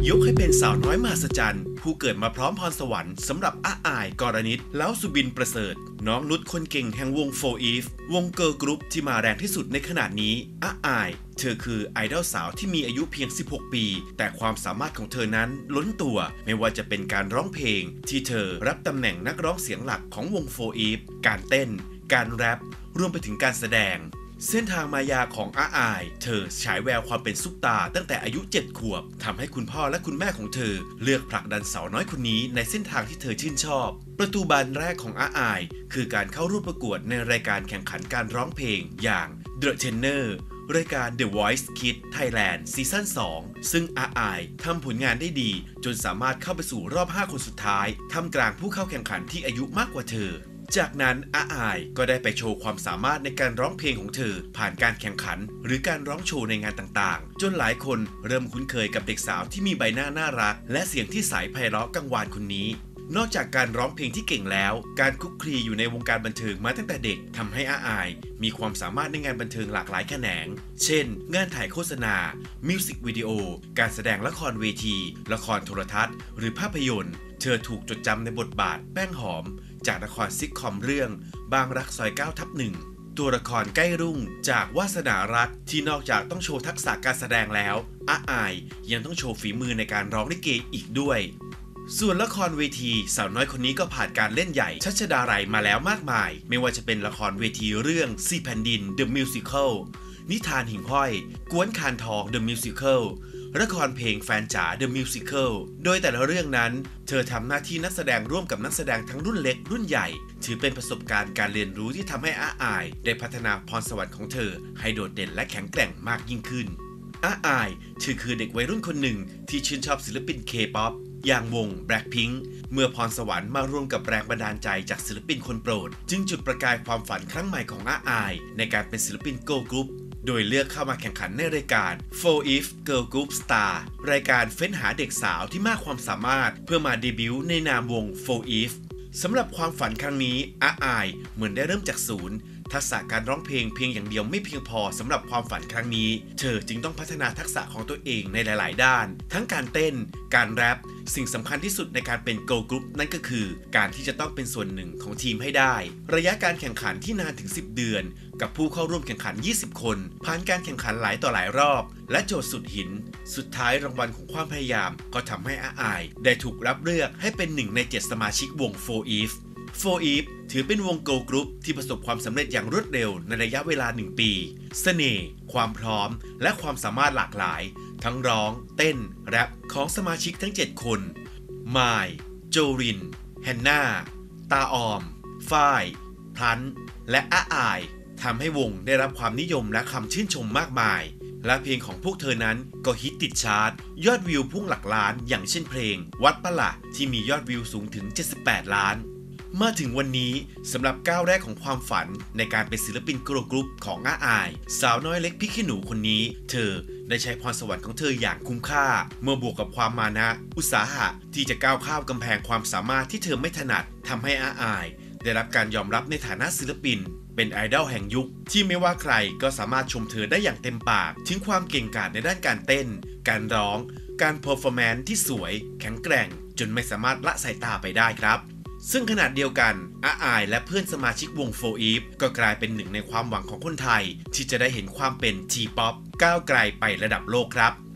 ยกให้เป็นสาวน้อยมหัศจรรย์ผู้เกิดมาพร้อมพรสวรรค์สำหรับอาอายกรณิตแล้วสุบินประเสริฐน้องนุชคนเก่งแห่งวงโฟอีฟวงเกิร์ลกรุ๊ปที่มาแรงที่สุดในขณะนี้อาอายเธอคือไอดอลสาวที่มีอายุเพียง16ปีแต่ความสามารถของเธอนั้นล้นตัวไม่ว่าจะเป็นการร้องเพลงที่เธอรับตำแหน่งนักร้องเสียงหลักของวงโฟอีฟการเต้นการแรปรวมไปถึงการแสดงเส้นทางมายาของอาอายเธอฉายแววความเป็นซุปตาตั้งแต่อายุ7 ขวบทำให้คุณพ่อและคุณแม่ของเธอเลือกผลักดันสาวน้อยคนนี้ในเส้นทางที่เธอชื่นชอบประตูบานแรกของอาอายคือการเข้าร่วมประกวดในรายการแข่งขันการร้องเพลงอย่าง The Tenor รายการ The Voice Kids Thailand ซีซั่น 2 ซึ่งอาอายทำผลงานได้ดีจนสามารถเข้าไปสู่รอบ 5 คนสุดท้ายท่ามกลางผู้เข้าแข่งขันที่อายุมากกว่าเธอจากนั้นอาอายก็ได้ไปโชว์ความสามารถในการร้องเพลงของเธอผ่านการแข่งขันหรือการร้องโชว์ในงานต่างๆจนหลายคนเริ่มคุ้นเคยกับเด็กสาวที่มีใบหน้าน่ารักและเสียงที่ใสไพเราะกังวานคนนี้นอกจากการร้องเพลงที่เก่งแล้วการคลุกคลีอยู่ในวงการบันเทิงมาตั้งแต่เด็กทำให้อาอายมีความสามารถในงานบันเทิงหลากหลายแขนงเช่นงานถ่ายโฆษณามิวสิกวิดีโอการแสดงละครเวทีละครโทรทัศน์หรือภาพยนตร์เธอถูกจดจำในบทบาทแป้งหอมจากละครซิทคอมเรื่องบางรักซอย9/1ตัวละครใกล้รุ่งจากวาสนารักที่นอกจากต้องโชว์ทักษะการแสดงแล้วอาอายยังต้องโชว์ฝีมือในการร้องลิเกอีกด้วยส่วนละครเวทีสาวน้อยคนนี้ก็ผ่านการเล่นใหญ่ชัชดาลัยมาแล้วมากมายไม่ว่าจะเป็นละครเวทีเรื่อง4แผ่นดิน The Musical นิทานหิ่งห้อยกวนคานทอง The Musical ละครเพลงแฟนจ๋า The Musical โดยแต่ละเรื่องนั้นเธอทำหน้าที่นักแสดงร่วมกับนักแสดงทั้งรุ่นเล็กรุ่นใหญ่ถือเป็นประสบการณ์การเรียนรู้ที่ทำให้อาอายได้พัฒนาพรสวรรค์ของเธอให้โดดเด่นและแข็งแกร่งมากยิ่งขึ้นอาอายเธอคือเด็กวัยรุ่นคนหนึ่งที่ชื่นชอบศิลปิน K-POP อย่างวง Blackpink เมื่อพรสวรรค์มารวมกับแรงบันดาลใจจากศิลปินคนโปรดจึงจุดประกายความฝันครั้งใหม่ของอาอายในการเป็นศิลปิน Girl Groupโดยเลือกเข้ามาแข่งขันในรายการ 4EVE Girl Group Star รายการเฟ้นหาเด็กสาวที่มากความสามารถเพื่อมาเดบิวต์ในนามวง 4EVE สำหรับความฝันครั้งนี้อาอายเหมือนได้เริ่มจากศูนย์ทักษะการร้องเพลงเพียงอย่างเดียวไม่เพียงพอสำหรับความฝันครั้งนี้เธอจึงต้องพัฒนาทักษะของตัวเองในหลายๆด้านทั้งการเต้นการแรปสิ่งสำคัญที่สุดในการเป็น Girl Group นั่นก็คือการที่จะต้องเป็นส่วนหนึ่งของทีมให้ได้ระยะการแข่งขันที่นานถึง10 เดือนกับผู้เข้าร่วมแข่งขัน20 คนผ่านการแข่งขันหลายต่อหลายรอบและโจทย์สุดหินสุดท้ายรางวัลของความพยายามก็ทำให้อาอายได้ถูกรับเลือกให้เป็น1 ใน 7 สมาชิกวง 4EVE 4EVE ถือเป็นวง Girl Group ที่ประสบความสำเร็จอย่างรวดเร็วในระยะเวลา1 ปีเสน่ห์ความพร้อมและความสามารถหลากหลายทั้งร้องเต้นแรปของสมาชิกทั้ง7 คนมายโจรินแฮนนาตาออมฝ้ายพลันและอาอายทำให้วงได้รับความนิยมและคำชื่นชมมากมายและเพลงของพวกเธอนั้นก็ฮิตติดชาร์ตยอดวิวพุ่งหลักล้านอย่างเช่นเพลงวัดปะละที่มียอดวิวสูงถึง78 ล้านมาถึงวันนี้สำหรับก้าวแรกของความฝันในการเป็นศิลปินเกิร์ลกรุ๊ปของอาอายสาวน้อยเล็กพริกขี้หนูคนนี้เธอได้ใช้พรสวรรค์ของเธออย่างคุ้มค่าเมื่อบวกกับความมานะอุตสาหะที่จะก้าวข้ามกำแพงความสามารถที่เธอไม่ถนัดทำให้อาอายได้รับการยอมรับในฐานะศิลปินเป็นไอดอลแห่งยุคที่ไม่ว่าใครก็สามารถชมเธอได้อย่างเต็มปากถึงความเก่งกาจในด้านการเต้นการร้องการเพอร์ฟอร์แมนซ์ที่สวยแข็งแกร่งจนไม่สามารถละสายตาไปได้ครับซึ่งขณะเดียวกันอาอายและเพื่อนสมาชิกวง 4EVE ก็กลายเป็นหนึ่งในความหวังของคนไทยที่จะได้เห็นความเป็น T-POP ก้าวไกลไประดับโลกครับ